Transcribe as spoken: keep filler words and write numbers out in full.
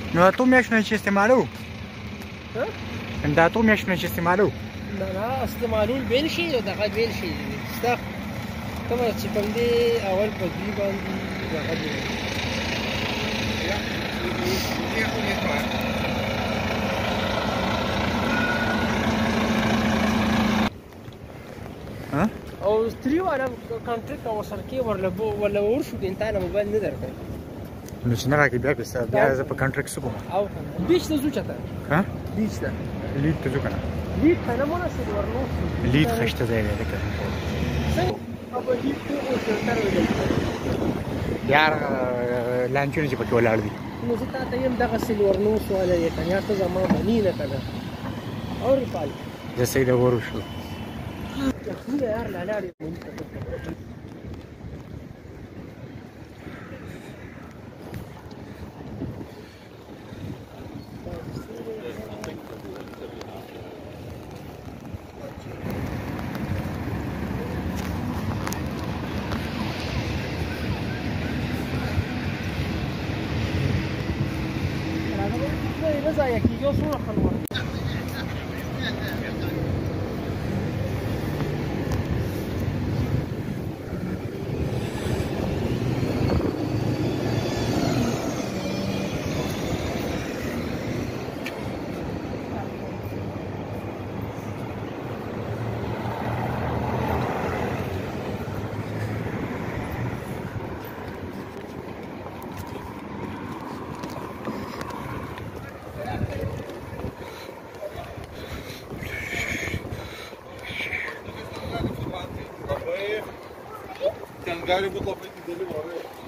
نو اتو میاشتو نه چې استعمالو دا اتو میاشتو نه چې استعمالو نه نه استعمالول بیل شي او دغه بیل شي ستا کومه چې کوم دی اول په دې باندې دغه دی او تری والا کانټریکټ او سرکې ورله ورله ورشو د انتانه موبایل نه درکړي نو چې نه راکې بیا بیا بیا زه په کانټریکټ څه کوم او بیچ ته ځو چاته ها بیچ ته لید ته ځو که نه لید ته نه مناسب ورنو لید خشته ځای دی لکه څنګه او په لید کې اوس تر ویل یار لانچونه چې پکې ولاړ دي نو زه تا ته یم دغه سل ورنو سواله یې کنه یا ته زما منی نه کنه اور پال زه سید ورو شو خو یار لاله نه ځای کېږي او څومره خلک Ten gali būti labai dideli orai.